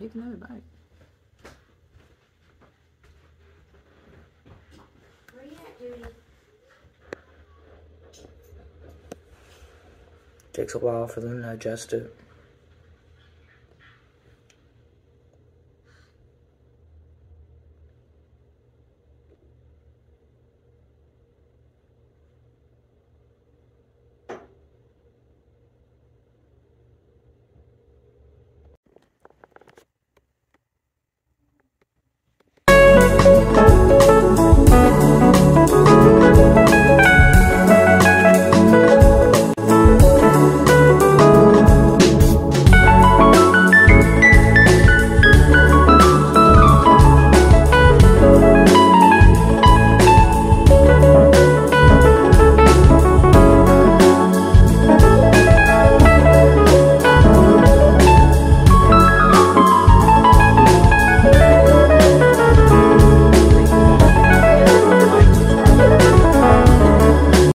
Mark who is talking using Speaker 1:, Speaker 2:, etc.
Speaker 1: Take another bite.
Speaker 2: Where you at, Judy?
Speaker 3: Takes a while for them to digest it.